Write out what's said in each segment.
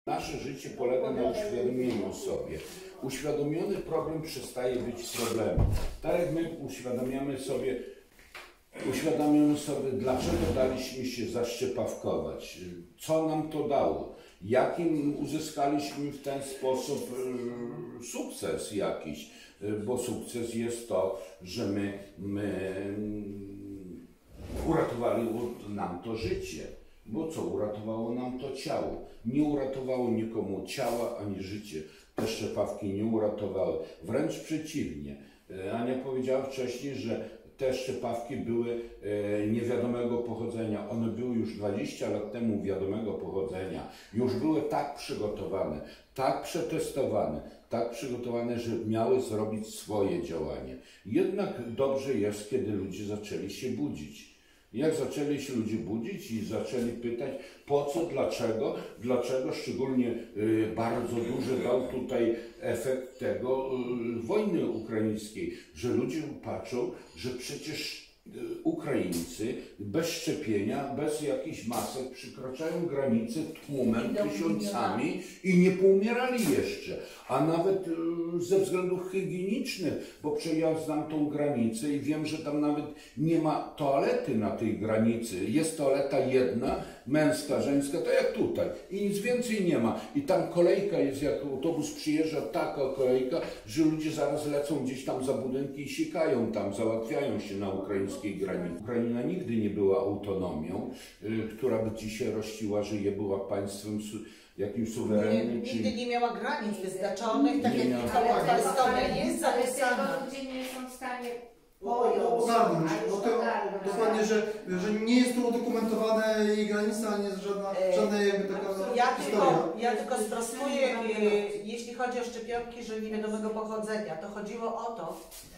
Nasze życie polega na uświadomieniu sobie. Uświadomiony problem przestaje być problemem. Tak jak my uświadamiamy sobie, dlaczego daliśmy się zaszczepawkować, co nam to dało, jakim uzyskaliśmy w ten sposób sukces jakiś, bo sukces jest to, że my uratowali nam to życie. Bo co? Uratowało nam to ciało. Nie uratowało nikomu ciała ani życie. Te szczepawki nie uratowały. Wręcz przeciwnie. Ania powiedziała wcześniej, że te szczepawki były niewiadomego pochodzenia. One były już 20 lat temu wiadomego pochodzenia. Już były tak przygotowane, tak przetestowane, tak przygotowane, że miały zrobić swoje działanie. Jednak dobrze jest, kiedy ludzie zaczęli się budzić. Jak zaczęli się ludzie budzić i zaczęli pytać, po co, dlaczego szczególnie bardzo duży dał tutaj efekt tego wojny ukraińskiej, że ludzie patrzą, że przecież Ukraińcy bez szczepienia, bez jakichś masek przekraczają granice tłumem, tysiącami i nie poumierali jeszcze. A nawet ze względów higienicznych, bo ja znam tą granicę i wiem, że tam nawet nie ma toalety na tej granicy. Jest toaleta jedna, męska, żeńska, tak jak tutaj. I nic więcej nie ma. I tam kolejka jest, jak autobus przyjeżdża, taka kolejka, że ludzie zaraz lecą gdzieś tam za budynki i sikają tam, załatwiają się na ukraińskiej granicy. Ukraina nigdy nie była autonomią, która by dzisiaj rościła, że była państwem jakimś suwerennym. Nigdy nie miała granic wyznaczonych, tak jak Estonia jest zapisana. Ludzie nie są w stanie ogarnąć. Dokładnie, że nie jest to udokumentowane jej granica, nie jest żadna jakby taka historia. Ja tylko sprostuję, jeśli chodzi o szczepionki, że niewiadomego pochodzenia, to chodziło o to,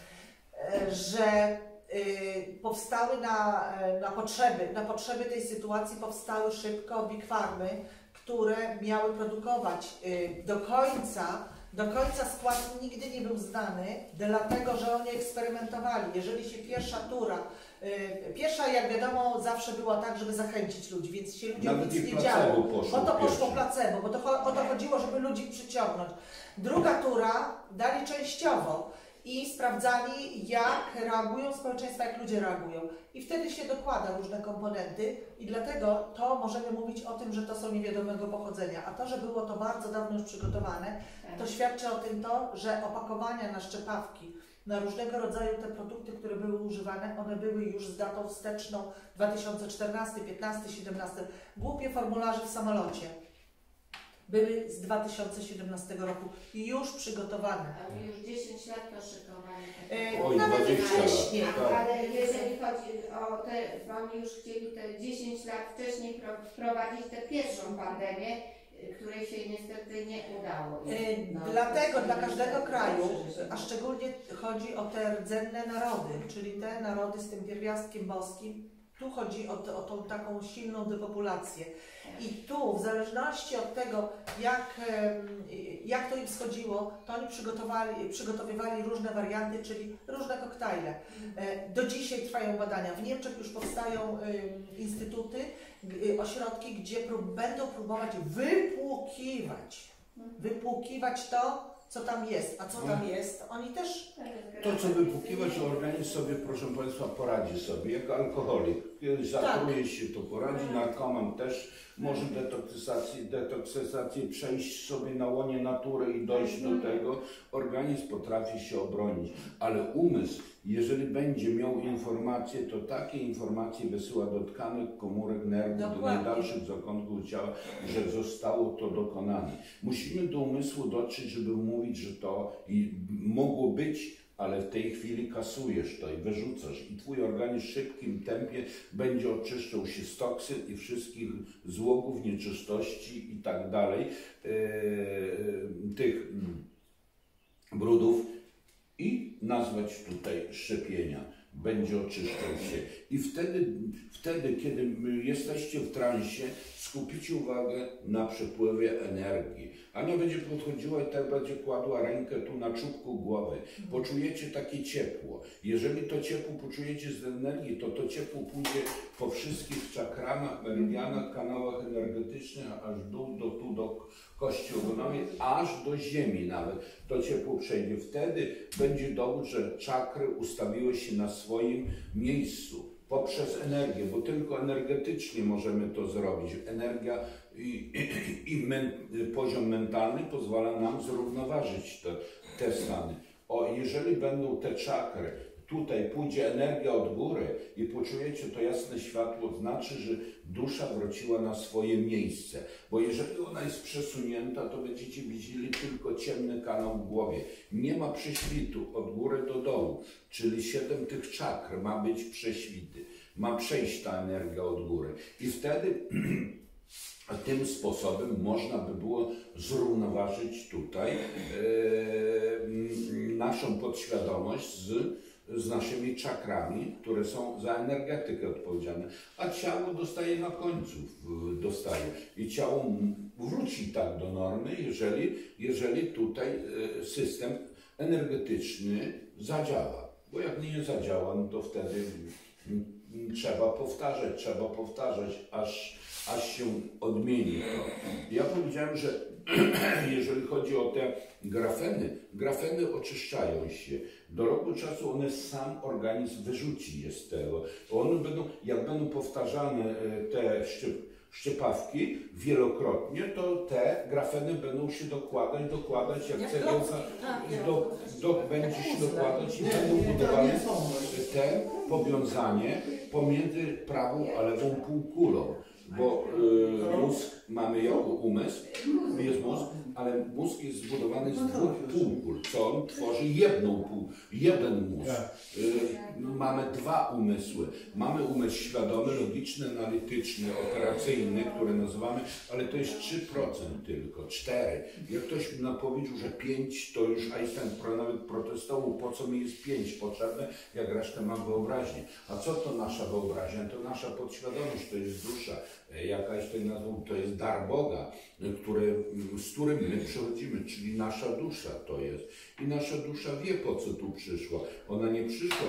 że powstały na potrzeby tej sytuacji powstały szybko big farmy, które miały produkować do końca skład nigdy nie był znany, dlatego że oni eksperymentowali. Jeżeli się pierwsza jak wiadomo zawsze była tak, żeby zachęcić ludzi, więc się ludziom nic nie działo. Bo to poszło placebo, bo o to chodziło, żeby ludzi przyciągnąć. Druga tura dali częściowo i sprawdzali, jak reagują społeczeństwa, jak ludzie reagują. I wtedy się dokłada różne komponenty i dlatego to możemy mówić o tym, że to są niewiadomego pochodzenia. A to, że było to bardzo dawno już przygotowane, to świadczy o tym to, że opakowania na szczepawki, na różnego rodzaju te produkty, które były używane, one były już z datą wsteczną 2014, 15, 17. Głupie formularze w samolocie były z 2017 roku już przygotowane. Ale już 10 lat to szykowane. Nawet i wcześniej. Ale jeżeli chodzi o te, oni już chcieli te 10 lat wcześniej wprowadzić tę pierwszą pandemię, której się niestety nie udało. Dlatego dla każdego kraju, a szczególnie chodzi o te rdzenne narody, czyli te narody z tym pierwiastkiem boskim, tu chodzi o tą taką silną depopulację. I tu, w zależności od tego, jak to im schodziło, to oni przygotowywali różne warianty, czyli różne koktajle. Do dzisiaj trwają badania. W Niemczech już powstają instytuty, ośrodki, gdzie będą próbować wypłukiwać to, co tam jest. A co tam jest? Oni też... To, co wypłukiwać, organizm sobie, proszę Państwa, poradzi sobie, jak alkoholik. Kiedyś zatruje się, to poradzi, narkoman też może detoksyzację przejść sobie na łonie natury i dojść do tego. Organizm potrafi się obronić, ale umysł, jeżeli będzie miał informacje, to takie informacje wysyła do tkanek, komórek, nerwów, do najdalszych zakątków ciała, że zostało to dokonane. Musimy do umysłu dotrzeć, żeby mówić, że to mogło być, ale w tej chwili kasujesz to i wyrzucasz i twój organizm w szybkim tempie będzie oczyszczał się z toksyn i wszystkich złogów, nieczystości i tak dalej, tych brudów i nazwać tutaj szczepienia. będzie oczyszczał się. I wtedy, kiedy jesteście w transie, skupicie uwagę na przepływie energii. Ania będzie podchodziła i tak będzie kładła rękę tu na czubku głowy. Poczujecie takie ciepło. Jeżeli to ciepło poczujecie z energii, to ciepło pójdzie po wszystkich czakramach, meridianach, kanałach energetycznych, aż do kości ogonowej, aż do ziemi nawet. To ciepło przejdzie. Wtedy będzie dowód, że czakry ustawiły się na swoim miejscu. Poprzez energię, bo tylko energetycznie możemy to zrobić. Energia i poziom mentalny pozwala nam zrównoważyć te stany. Jeżeli będą te czakry, tutaj pójdzie energia od góry i poczujecie to jasne światło, znaczy, że dusza wróciła na swoje miejsce. Bo jeżeli ona jest przesunięta, to będziecie widzieli tylko ciemny kanał w głowie. Nie ma prześwitu od góry do dołu, czyli 7 tych czakr ma być prześwity. Ma przejść ta energia od góry. I wtedy tym sposobem można by było zrównoważyć tutaj naszą podświadomość z naszymi czakrami, które są za energetykę odpowiedzialne, a ciało dostaje na końcu, i ciało wróci tak do normy, jeżeli tutaj system energetyczny zadziała. Bo jak nie zadziała, no to wtedy trzeba powtarzać, aż się odmieni to. Ja powiedziałem, że jeżeli chodzi o te grafeny oczyszczają się. Do roku czasu one sam organizm wyrzuci je z tego. One będą, jak będą powtarzane te szczepawki wielokrotnie, to te grafeny będą się dokładać jak cegiełka, będzie się dokładać i będą budowane te powiązanie pomiędzy prawą a lewą półkulą. Bo mózg mamy jako umysł, jest mózg, ale mózg jest zbudowany z 2 półkul, co on tworzy jeden mózg. Mamy 2 umysły. Mamy umysł świadomy, logiczny, analityczny, operacyjny, który nazywamy, ale to jest 3% tylko, 4%. Jak ktoś nam powiedział, że 5%, to już Einstein nawet protestował, po co mi jest 5 potrzebne, jak resztę mam wyobraźnię. A co to nasza wyobraźnia? To nasza podświadomość, to jest dusza. Jak Einstein nazwał, to jest dar Boga, z którym my przychodzimy, czyli nasza dusza to jest. I nasza dusza wie, po co tu przyszła. Ona nie przyszła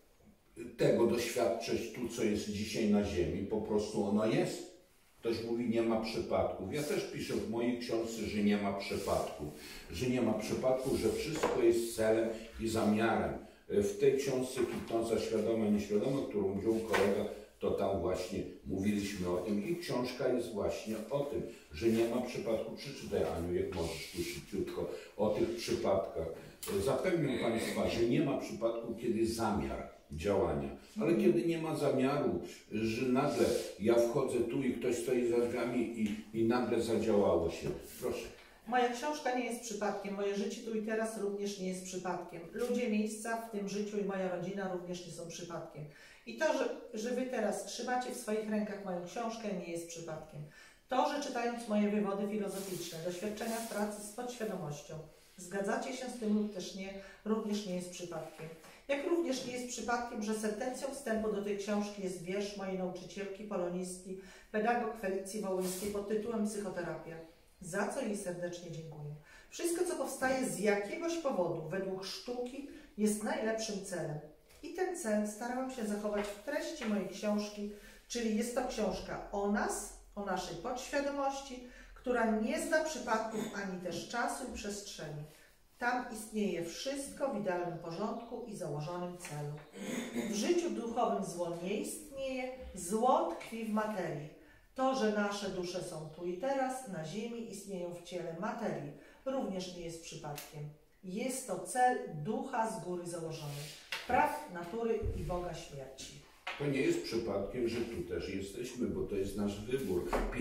tego doświadczyć tu, co jest dzisiaj na ziemi, po prostu ona jest. Ktoś mówi, nie ma przypadków. Ja też piszę w mojej książce, że nie ma przypadków, że wszystko jest celem i zamiarem. W tej książce Hipnoza świadoma, nieświadoma, którą wziął kolega, to tam właśnie mówiliśmy o tym i książka jest właśnie o tym, że nie ma przypadku. Przeczytaj, Aniu, jak możesz tu szybciutko o tych przypadkach. Zapewniam Państwa, że nie ma przypadku, kiedy zamiar działania, ale kiedy nie ma zamiaru, że nagle ja wchodzę tu i ktoś stoi za drzwiami i nagle zadziałało się. Proszę. Moja książka nie jest przypadkiem, moje życie tu i teraz również nie jest przypadkiem. Ludzie, miejsca w tym życiu i moja rodzina również nie są przypadkiem. I to, że Wy teraz trzymacie w swoich rękach moją książkę, nie jest przypadkiem. To, że czytając moje wywody filozoficzne, doświadczenia w pracy z podświadomością, zgadzacie się z tym lub też nie, również nie jest przypadkiem. Jak również nie jest przypadkiem, że sentencją wstępu do tej książki jest wiersz mojej nauczycielki, polonistki, pedagog Felicji Wołyńskiej pod tytułem Psychoterapia. Za co jej serdecznie dziękuję. Wszystko, co powstaje z jakiegoś powodu, według sztuki, jest najlepszym celem. I ten cel starałam się zachować w treści mojej książki, czyli jest to książka o nas, o naszej podświadomości, która nie zna przypadków ani też czasu i przestrzeni. Tam istnieje wszystko w idealnym porządku i założonym celu. W życiu duchowym zło nie istnieje, zło tkwi w materii. To, że nasze dusze są tu i teraz, na ziemi, istnieją w ciele materii, również nie jest przypadkiem. Jest to cel ducha z góry założony, praw natury i Boga śmierci. To nie jest przypadkiem, że tu też jesteśmy, bo to jest nasz wybór. W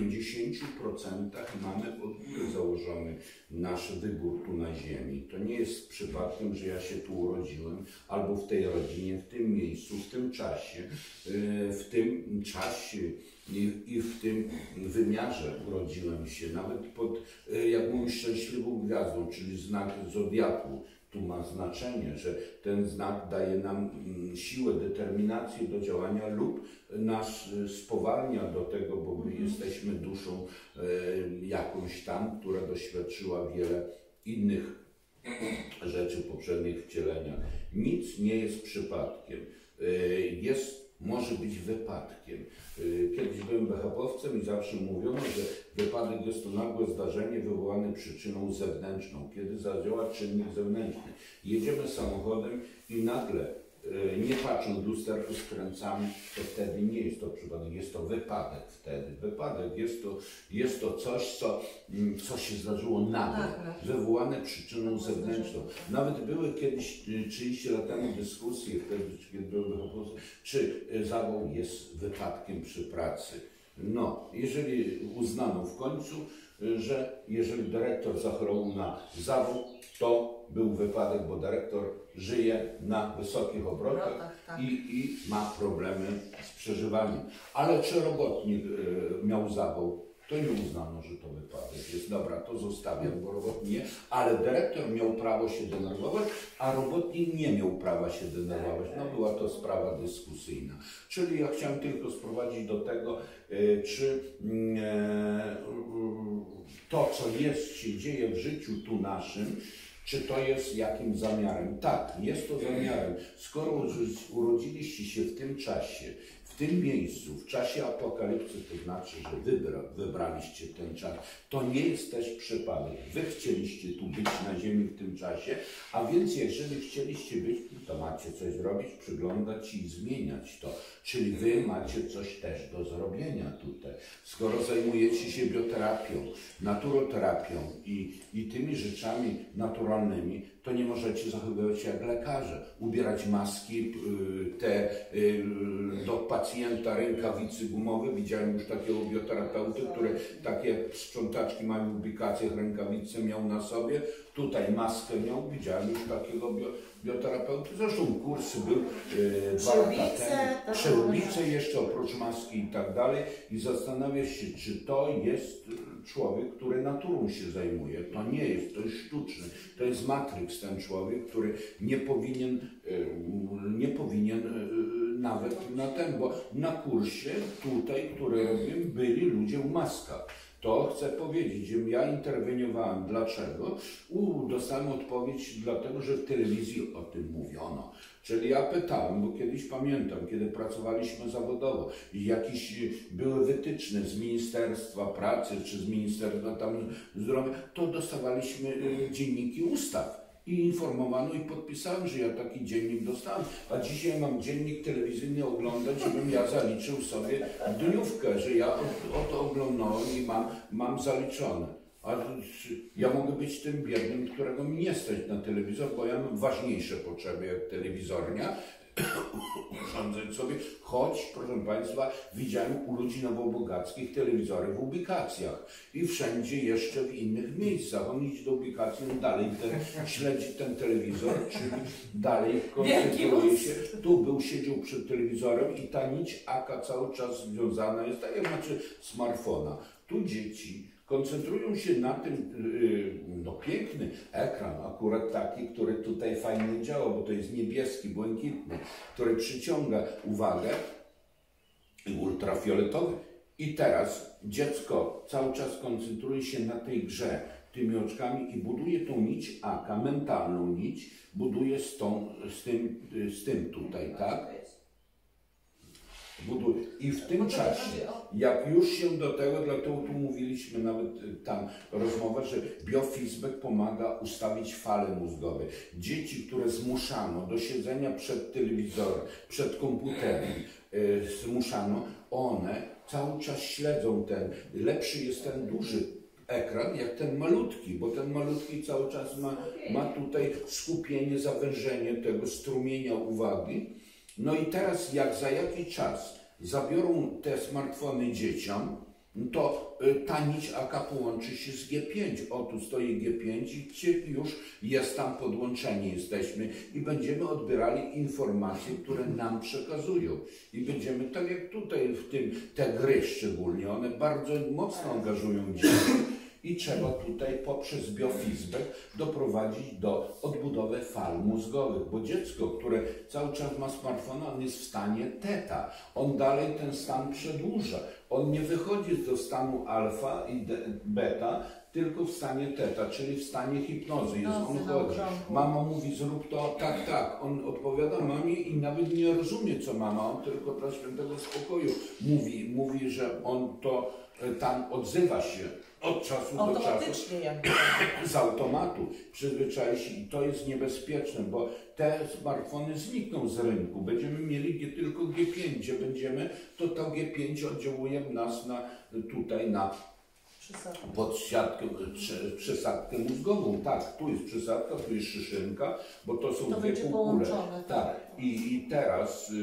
50% mamy od góry założony nasz wybór tu na ziemi. To nie jest przypadkiem, że ja się tu urodziłem, albo w tej rodzinie, w tym miejscu, w tym czasie, i w tym wymiarze urodziłem się, nawet pod, jak mówię, szczęśliwą gwiazdą, czyli znak zodiaku. tu ma znaczenie, że ten znak daje nam siłę, determinację do działania lub nas spowalnia do tego, bo my jesteśmy duszą jakąś tam, która doświadczyła wiele innych rzeczy w poprzednich wcieleniach. Nic nie jest przypadkiem. Może być wypadkiem. Kiedyś byłem BHP-owcem i zawsze mówiono, że wypadek jest to nagłe zdarzenie wywołane przyczyną zewnętrzną, kiedy zadziała czynnik zewnętrzny. Jedziemy samochodem i nagle, nie patrząc w lusterko, skręcamy, to wtedy nie jest to przypadek, jest to wypadek wtedy. Wypadek jest to coś, co się zdarzyło nagle, wywołane przyczyną zewnętrzną. Nawet były kiedyś, 30 lat temu, dyskusje, wtedy, kiedy były wypadki, czy zawał jest wypadkiem przy pracy. No, jeżeli uznano w końcu, że jeżeli dyrektor zachorował na zawał, to był wypadek, bo dyrektor żyje na wysokich obrotach i ma problemy z przeżywaniem. Ale czy robotnik miał zawał, to nie uznano, że to wypadek jest. Dobra, to zostawiam, bo robotnik nie, ale dyrektor miał prawo się denerwować, a robotnik nie miał prawa się denerwować. No była to sprawa dyskusyjna. Czyli ja chciałem tylko sprowadzić do tego, czy to, co się dzieje w życiu tu naszym, czy to jest jakimś zamiarem? Tak, jest to zamiarem. Skoro urodziliście się w tym czasie, w tym miejscu, w czasie apokalipsy, to znaczy, że wybraliście ten czas. To nie jest też przypadek. Wy chcieliście tu być na ziemi w tym czasie, a więc jeżeli chcieliście być, to macie coś zrobić, przyglądać i zmieniać to. Czyli wy macie coś też do zrobienia tutaj. Skoro zajmujecie się bioterapią, naturoterapią i tymi rzeczami naturalnymi, to nie możecie zachowywać się jak lekarze. Ubierać maski, do pacjenta rękawicy gumowe. Widziałem już takiego bioterapeuty, który takie sprzątaczki mają w ubikacjach, rękawice miał na sobie. Tutaj maskę miał. Widziałem już takiego bioterapeuty. Zresztą kursy był 2 lata temu. Przyłbice jeszcze oprócz maski i tak dalej. I zastanawia się, czy to jest człowiek, który naturą się zajmuje. To nie jest, to jest sztuczny. To jest matryks, ten człowiek, który nie powinien nawet na ten, bo na kursie tutaj, który robiłem, byli ludzie w maskach. To chcę powiedzieć, że ja interweniowałem. Dlaczego? Dostałem odpowiedź, dlatego że w telewizji o tym mówiono. Czyli ja pytałem, bo kiedyś pamiętam, kiedy pracowaliśmy zawodowo i jakieś były wytyczne z Ministerstwa Pracy czy z Ministerstwa Zdrowia, to dostawaliśmy dzienniki ustaw. I informowano i podpisałem, że ja taki dziennik dostałem, a dzisiaj mam dziennik telewizyjny oglądać, żebym ja zaliczył sobie dniówkę, że ja to oglądałem i mam zaliczone. A ja mogę być tym biednym, którego mi nie stać na telewizor, bo ja mam ważniejsze potrzeby jak telewizornia, urządzać sobie, choć, proszę Państwa, widziałem u ludzi nowobogackich telewizory w ubikacjach i wszędzie jeszcze w innych miejscach. On idzie do ubikacji, on dalej śledzi ten telewizor, czyli dalej koncentruje się. Tu siedział przed telewizorem i ta nić AK cały czas związana jest, tak jak macie smartfona. Tu dzieci koncentrują się na tym, piękny ekran, akurat taki, który tutaj fajnie działa, bo to jest niebieski, błękitny, który przyciąga uwagę i ultrafioletowy. I teraz dziecko cały czas koncentruje się na tej grze tymi oczkami i buduje tą nić AK, mentalną nić, buduje z tym tutaj, tak? I w tym czasie, jak już się do tego, dlatego tu mówiliśmy nawet tam rozmowa, że biofeedback pomaga ustawić fale mózgowe. Dzieci, które zmuszano do siedzenia przed telewizorem, przed komputerem, zmuszano, one cały czas śledzą lepszy jest ten duży ekran, jak ten malutki, bo ten malutki cały czas ma tutaj skupienie, zawężenie tego strumienia uwagi. No i teraz jak za jakiś czas zabiorą te smartfony dzieciom, to ta nić AK połączy się z G5. O, tu stoi G5 i już jest tam podłączeni jesteśmy i będziemy odbierali informacje, które nam przekazują. I będziemy, tak jak tutaj w tym, te gry szczególnie, one bardzo mocno angażują dzieci. I trzeba tutaj poprzez biofeedback doprowadzić do odbudowy fal mózgowych, bo dziecko, które cały czas ma smartfona, on jest w stanie teta. On dalej ten stan przedłuża. On nie wychodzi do stanu alfa i beta, tylko w stanie teta, czyli w stanie hipnozy. On chodzi. Mama mówi, zrób to, tak, tak. On odpowiada mamie i nawet nie rozumie, co mama. On tylko dla świętego spokoju mówi, że on to tam odzywa się od czasu do czasu. Z automatu przyzwyczai się i to jest niebezpieczne, bo te smartfony znikną z rynku. Będziemy mieli tylko G5, gdzie będziemy, to G5 oddziałuje nas na przysadkę mózgową. Tak, tu jest przysadka, tu jest szyszynka, bo to są dwie półkule. Tak. I teraz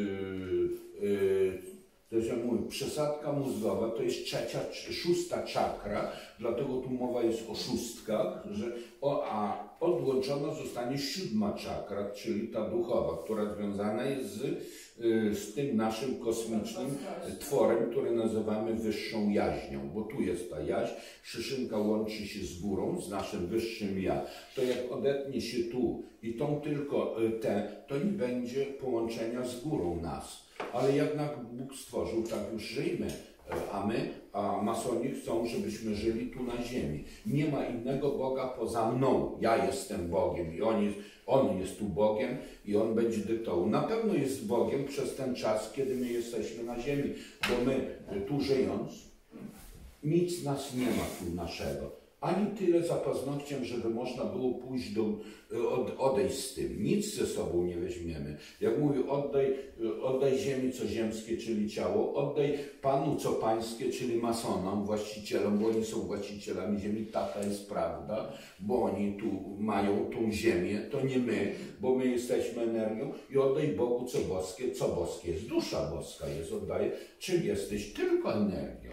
to się mówi, przysadka mózgowa to jest szósta czakra, dlatego tu mowa jest o szóstkach, a odłączona zostanie 7. czakra, czyli ta duchowa, która związana jest z tym naszym kosmicznym tworem, który nazywamy wyższą jaźnią, bo tu jest ta jaźń, szyszynka łączy się z górą, z naszym wyższym ja. To jak odetnie się tu i tą tylko to nie będzie połączenia z górą nas. Ale jednak Bóg stworzył, tak już żyjmy, a masoni chcą, żebyśmy żyli tu na ziemi. Nie ma innego Boga poza mną. Ja jestem Bogiem i On jest tu Bogiem i On będzie dyktował. Na pewno jest Bogiem przez ten czas, kiedy my jesteśmy na ziemi, bo my tu żyjąc, nic nas nie ma tu naszego. Ani tyle za paznokciem, żeby można było pójść odejść z tym. Nic ze sobą nie weźmiemy. Jak mówię, oddaj ziemi co ziemskie, czyli ciało, oddaj Panu co pańskie, czyli masonom, właścicielom, bo oni są właścicielami ziemi. Taka jest prawda, bo oni tu mają tą ziemię, to nie my, bo my jesteśmy energią i oddaj Bogu co boskie. Co boskie jest? Dusza boska jest, oddaje, czyli jesteś tylko energią.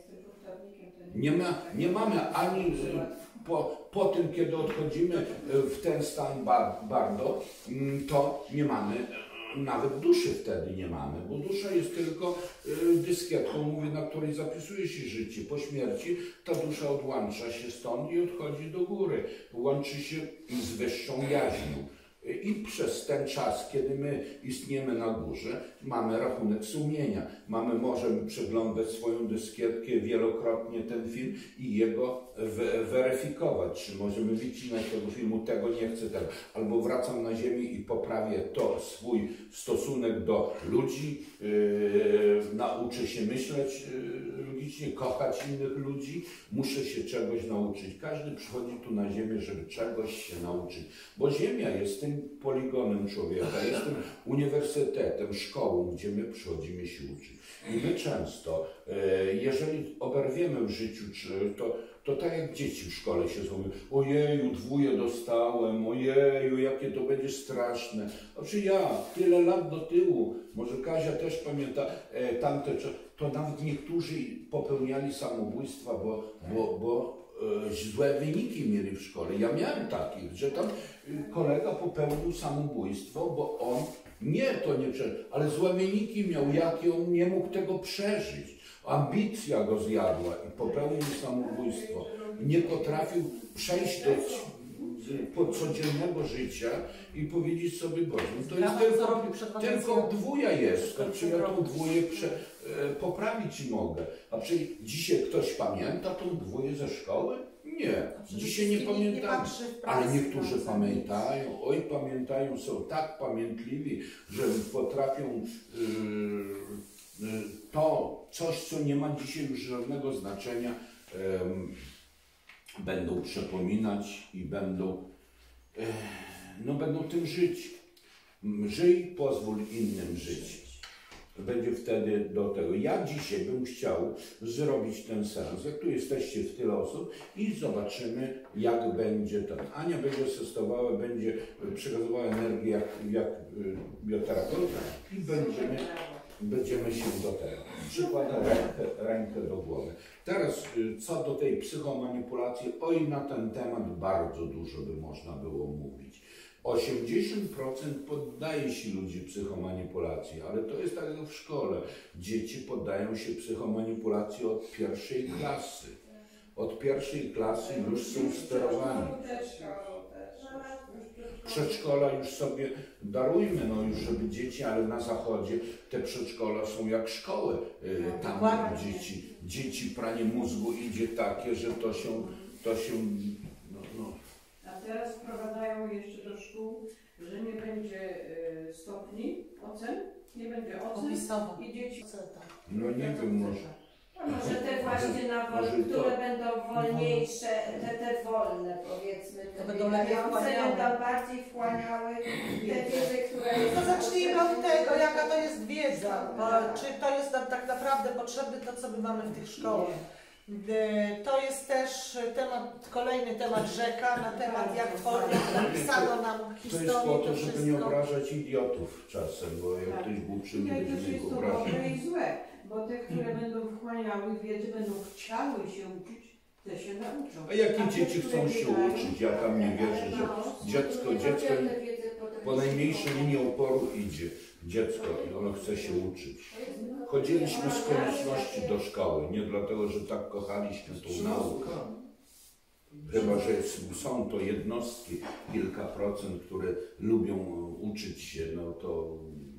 Nie mamy ani po tym, kiedy odchodzimy w ten stan bardo, to nie mamy, nawet duszy wtedy nie mamy, bo dusza jest tylko dyskietką, mówię, na której zapisuje się życie. Po śmierci ta dusza odłącza się stąd i odchodzi do góry, łączy się z wyższą jaźnią. I przez ten czas, kiedy my istniejemy na górze, mamy rachunek sumienia. Możemy przeglądać swoją dyskietkę wielokrotnie ten film i jego weryfikować. Czy możemy wycinać tego filmu, tego nie chcę, tego. Albo wracam na ziemię i poprawię swój stosunek do ludzi, nauczę się myśleć logicznie, kochać innych ludzi, muszę się czegoś nauczyć. Każdy przychodzi tu na ziemię, żeby czegoś się nauczyć. Bo ziemia jest tym poligonem człowieka, jest tym uniwersytetem, szkołą, gdzie my przychodzimy się uczyć. I my często, jeżeli oberwiemy w życiu, to tak jak dzieci w szkole się zrobią, ojeju, 2 dostałem, ojeju, jakie to będzie straszne. Znaczy ja, tyle lat do tyłu, może Kazia też pamięta tamte, to nawet niektórzy popełniali samobójstwa, bo złe wyniki mieli w szkole. Ja miałem takich, że tam kolega popełnił samobójstwo, bo on ale złe wyniki miał, jakie on nie mógł tego przeżyć. Ambicja go zjadła i popełnił samobójstwo. Nie potrafił przejść do codziennego życia i powiedzieć sobie, Boże, to jest tylko 2 jest, czy ja tą 2 poprawić mogę. A czy dzisiaj ktoś pamięta tą 2 ze szkoły? Nie, dzisiaj nie pamiętają, ale niektórzy pamiętają, pamiętają, są tak pamiętliwi, że potrafią coś, co nie ma dzisiaj już żadnego znaczenia, będą przypominać i będą tym żyć. Żyj, pozwól innym żyć. Będzie wtedy do tego. Ja dzisiaj bym chciał zrobić ten seans. Jak tu jesteście w tyle osób i zobaczymy, jak będzie to. Ania będzie asystowała, będzie przekazywała energię jak bioterapeuta i będziemy się do tego. Przykładam rękę do głowy. Teraz co do tej psychomanipulacji, na ten temat bardzo dużo by można było mówić. 80% poddaje się ludzi psychomanipulacji, ale to jest tak jak w szkole. Dzieci poddają się psychomanipulacji od 1. klasy. Od pierwszej klasy już są sterowani. Przedszkola już sobie darujmy, no już żeby dzieci, ale na zachodzie te przedszkola są jak szkoły. Tam dzieci pranie mózgu idzie takie, że to się no. A teraz wprowadzają jeszcze do szkół, że nie będzie stopni ocen, nie będzie ocen i dzieci... No nie wiem, może. A może te właśnie które będą wolniejsze, te wolne powiedzmy, te będą lepiej będą bardziej wchłaniały te wiedzy, które jest... To zacznijmy od tego, jaka to jest wiedza, czy to jest nam tak naprawdę potrzebne to, co my mamy w tych szkołach. To jest też kolejny temat rzeka, na temat jak napisano nam historię. To jest po to, żeby nie obrażać idiotów czasem, bo jak ktoś głupi, nie będziemy go obrażać. Dobre i złe, bo te, które będą wchłaniały wiedzę, będą chciały się uczyć, te się nauczą. A jakie dzieci chcą się uczyć? Ja tam nie wierzę, że dziecko po najmniejszej linii oporu idzie. Dziecko i ono chce się uczyć. Chodziliśmy z konieczności do szkoły, nie dlatego, że tak kochaliśmy tą naukę. Chyba, że są to jednostki, kilka procent, które lubią uczyć się, no to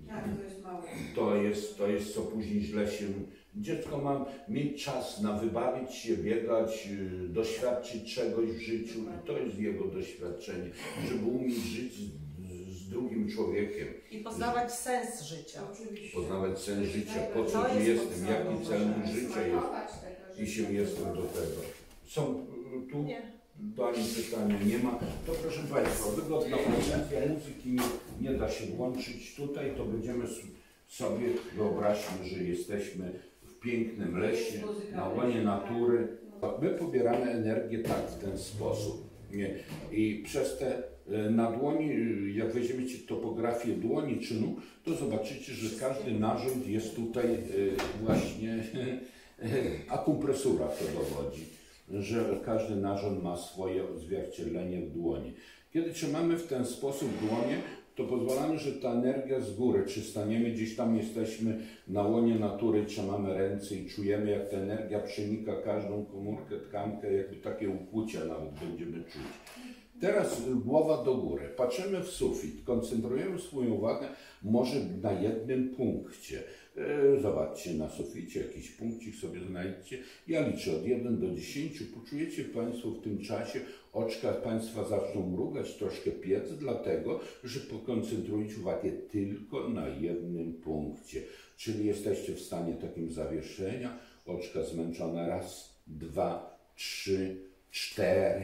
to jest co później źle się... Dziecko ma mieć czas na wybawić się, biegać, doświadczyć czegoś w życiu i to jest jego doświadczenie, żeby umieć żyć z drugim człowiekiem. I poznawać sens życia. Poznawać sens życia, po co tu jestem, jaki cel życia jest i się jestem do tego. Są tu do Ani pytania nie ma. To proszę Państwa, wygodna prezencja muzyki nie da się włączyć tutaj, to będziemy sobie, wyobraźmy, że jesteśmy w pięknym lesie, na łonie natury. My pobieramy energię tak, w ten sposób. I przez te na dłoni, jak weźmiecie topografię dłoni czy nóg, to zobaczycie, że każdy narząd jest tutaj właśnie, akupresura to dowodzi, że każdy narząd ma swoje odzwierciedlenie w dłoni. Kiedy trzymamy w ten sposób dłonie, to pozwalamy, że ta energia z góry, czy staniemy gdzieś tam, jesteśmy na łonie natury, trzymamy ręce i czujemy, jak ta energia przenika każdą komórkę, tkankę, jakby takie ukłucia nawet będziemy czuć. Teraz głowa do góry, patrzymy w sufit, koncentrujemy swoją uwagę może na jednym punkcie. Zobaczcie na suficie, jakiś punkcik sobie znajdźcie. Ja liczę od 1 do 10. Poczujecie Państwo w tym czasie, oczka Państwa zaczną mrugać, troszkę piec, dlatego, że pokoncentrujcie uwagę tylko na jednym punkcie. Czyli jesteście w stanie takim zawieszenia, oczka zmęczone, 1, 2, 3, 4,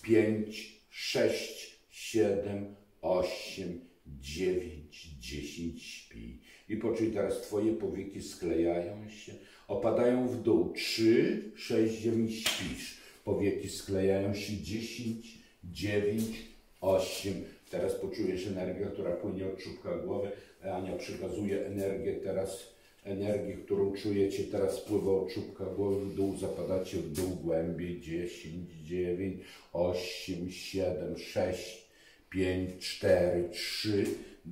5, 6, 7, 8, 9, 10, śpi. I poczuj teraz, Twoje powieki sklejają się, opadają w dół. 3, 6, 9, śpisz. Powieki sklejają się. 10, 9, 8. Teraz poczujesz energię, która płynie od czubka głowy. Ania przekazuje energię teraz, energię, którą czujecie teraz pływa od czubka głowy w dół. Zapadacie w dół głębiej. 10, 9, 8, 7, 6, 5, 4, 3,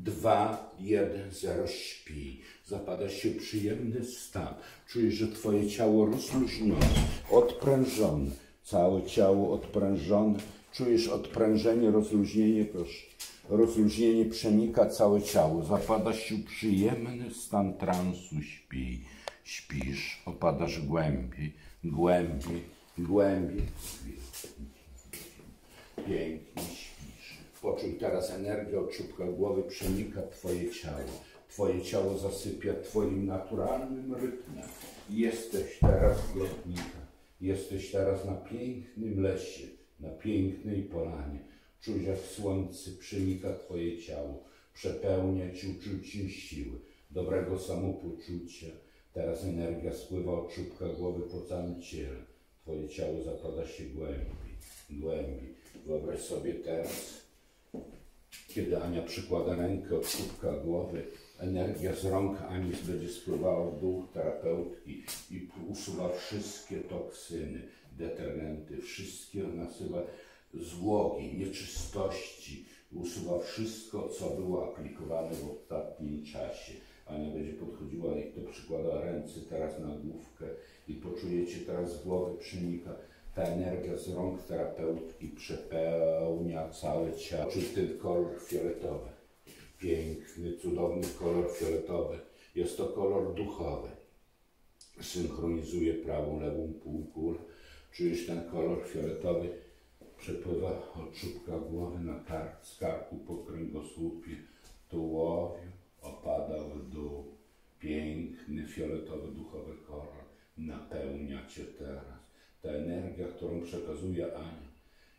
2, 1, 0, śpi. Zapada się przyjemny stan. Czujesz, że Twoje ciało rozluźnione, odprężone. Całe ciało odprężone. Czujesz odprężenie, rozluźnienie, proszę. Rozluźnienie przenika całe ciało. Zapada się przyjemny stan transu. Śpi. Śpisz. Opadasz głębiej, głębiej, głębiej. Pięknie śpisz. Poczuj teraz energię od czubka głowy przenika Twoje ciało. Twoje ciało zasypia Twoim naturalnym rytmem. Jesteś teraz w lotnikach. Jesteś teraz na pięknym lesie, na pięknej polanie. Czuć, jak słońce przenika Twoje ciało. Przepełnia Cię uczuciem siły, dobrego samopoczucia. Teraz energia spływa od czubka głowy po całym ciele. Twoje ciało zapada się głębiej, głębiej. Wyobraź sobie teraz, kiedy Ania przykłada rękę od czubka głowy, energia z rąk Ani będzie spływała w dół terapeutki i usuwa wszystkie toksyny, detergenty, wszystkie nasyła złogi, nieczystości, usuwa wszystko, co było aplikowane w ostatnim czasie. Ania będzie podchodziła i to przykłada ręce teraz na główkę i poczujecie teraz z głowy przenika Ta energia z rąk terapeutki przepełnia całe ciało. Czuć ten kolor fioletowy. Piękny, cudowny kolor fioletowy. Jest to kolor duchowy. Synchronizuje prawą, lewą półkulę. Czujesz ten kolor fioletowy? Przepływa od czubka głowy na z karku po kręgosłupie, tułowiu, opada w dół. Piękny, fioletowy, duchowy kolor napełnia Cię teraz. Ta energia, którą przekazuje Ania,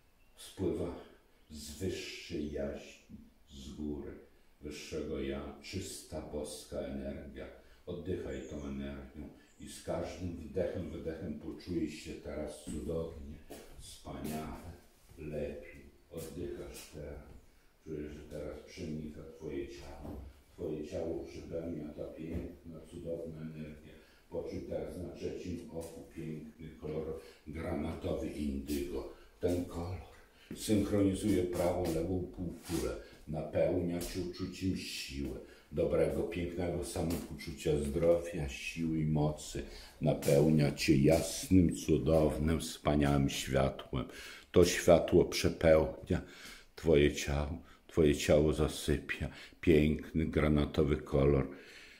spływa z wyższej jaźni, z góry, wyższego ja, czysta, boska energia. Oddychaj tą energią i z każdym wdechem, wydechem poczujesz się teraz cudownie, wspaniale, lepiej. Oddychasz teraz. Czujesz, że teraz przenika Twoje ciało. Twoje ciało przypełnia ta piękna, cudowna energia. Poczuj teraz na trzecim oku piękny kolor granatowy indygo. Ten kolor synchronizuje prawą, lewą półkulę. Napełnia Cię uczuciem siły, dobrego, pięknego samopoczucia, zdrowia, siły i mocy. Napełnia Cię jasnym, cudownym, wspaniałym światłem. To światło przepełnia Twoje ciało. Twoje ciało zasypia. Piękny, granatowy kolor.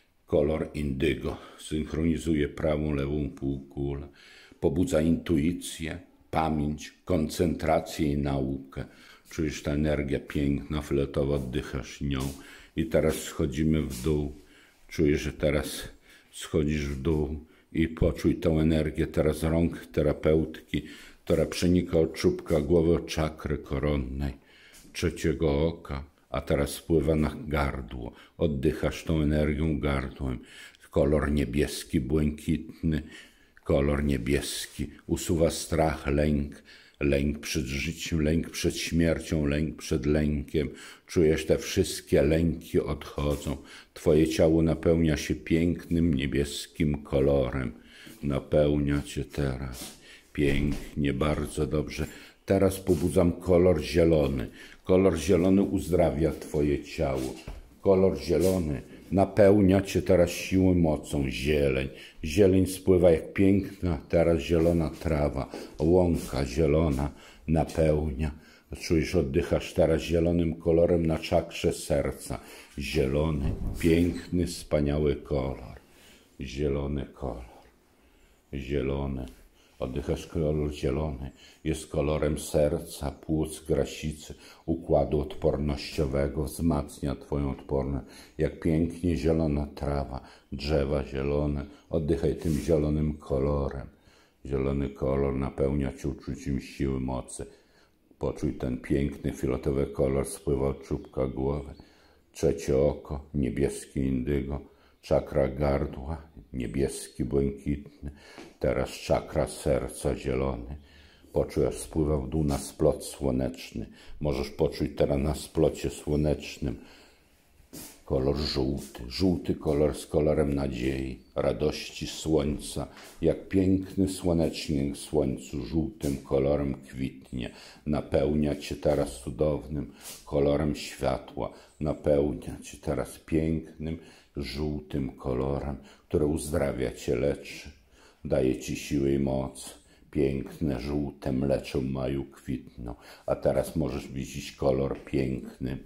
Kolor indygo. Synchronizuje prawą, lewą półkulę. Pobudza intuicję, pamięć, koncentrację i naukę. Czujesz ta energia piękna, fioletowa, oddychasz nią. I teraz schodzimy w dół. Czujesz, że teraz schodzisz w dół i poczuj tę energię teraz rąk terapeutki, która przenika od czubka głowy, od czakry koronnej, trzeciego oka, a teraz wpływa na gardło. Oddychasz tą energią gardłem. Kolor niebieski, błękitny, kolor niebieski. Usuwa strach, lęk. Lęk przed życiem, lęk przed śmiercią, lęk przed lękiem. Czujesz, te wszystkie lęki odchodzą. Twoje ciało napełnia się pięknym, niebieskim kolorem. Napełnia Cię teraz. Pięknie, bardzo dobrze. Teraz pobudzam kolor zielony. Kolor zielony uzdrawia Twoje ciało. Kolor zielony napełnia Cię teraz siłą, mocą. Zieleń. Zieleń spływa jak piękna teraz zielona trawa. Łąka zielona napełnia. Czujesz, oddychasz teraz zielonym kolorem na czakrze serca. Zielony, piękny, wspaniały kolor. Zielony kolor. Zielony. Oddychasz kolor zielony. Jest kolorem serca, płuc, grasicy, układu odpornościowego. Wzmacnia Twoją odporność. Jak pięknie zielona trawa, drzewa zielone. Oddychaj tym zielonym kolorem. Zielony kolor napełnia Cię uczuciem siły, mocy. Poczuj ten piękny, fioletowy kolor, spływa od czubka głowy. Trzecie oko, niebieski indygo. Czakra gardła, niebieski, błękitny. Teraz czakra serca, zielony. Poczuj, aż spływa w dół na splot słoneczny. Możesz poczuć teraz na splocie słonecznym kolor żółty. Żółty kolor z kolorem nadziei, radości, słońca. Jak piękny słonecznik w słońcu, żółtym kolorem kwitnie. Napełnia Cię teraz cudownym kolorem światła. Napełnia Cię teraz pięknym, żółtym kolorem, który uzdrawia Cię, leczy. Daje Ci siłę i moc. Piękne, żółte, mleczą maju kwitną. A teraz możesz widzieć kolor piękny,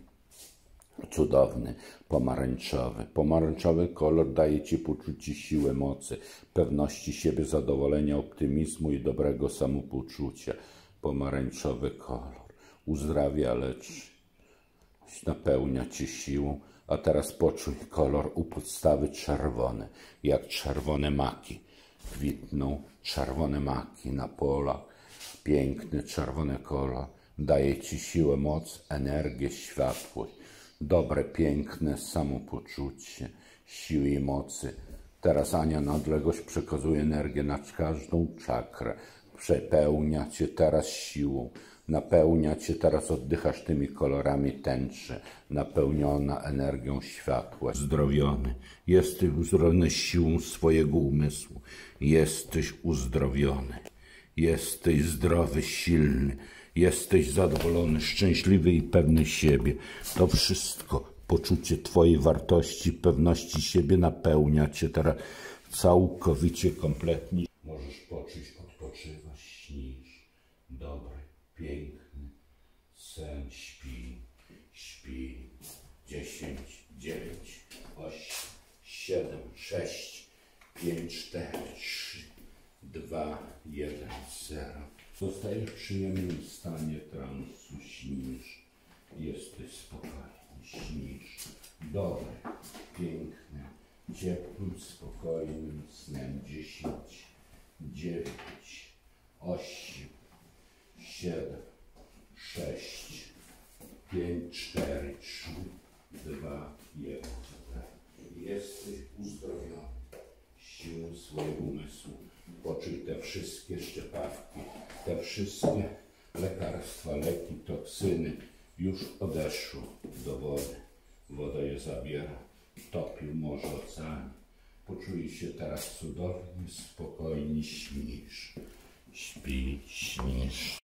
cudowny, pomarańczowy. Pomarańczowy kolor daje Ci poczucie siły, mocy, pewności siebie, zadowolenia, optymizmu i dobrego samopoczucia. Pomarańczowy kolor uzdrawia, leczy, napełnia Cię siłą. A teraz poczuj kolor u podstawy czerwony, jak czerwone maki. Kwitną czerwone maki na polach. Piękny czerwony kolor daje Ci siłę, moc, energię, światłość. Dobre, piękne samopoczucie, siły i mocy. Teraz Ania na odległość przekazuje energię na każdą czakrę. Przepełnia Cię teraz siłą. Napełnia Cię teraz, oddychasz tymi kolorami tęczy, napełniona energią światła. Uzdrowiony. Jesteś uzdrowiony siłą swojego umysłu. Jesteś uzdrowiony. Jesteś zdrowy, silny. Jesteś zadowolony, szczęśliwy i pewny siebie. To wszystko, poczucie Twojej wartości, pewności siebie napełnia Cię teraz całkowicie, kompletnie. Możesz poczuć, odpoczywasz, śnisz. dobry, piękny sen, śpi, śpi. 10, 9, 8, 7, 6, 5, 4, 3, 2, 1, 0. Zostajesz w przyjemnym stanie transu, śnisz. Jesteś spokojny, śnisz. Dobry, piękny, ciepłym, spokojnym snem. 10, 9, 8, 7, 6, 5, 4, 3, 2, 1. Jesteś uzdrowiony. Siłą swojego umysłu. Poczuj te wszystkie szczepawki, te wszystkie lekarstwa, leki, toksyny już odeszły do wody. Woda je zabiera, topi w morze, ocean. Poczuj się teraz cudownie, spokojnie, śnisz. Śpi, śnisz.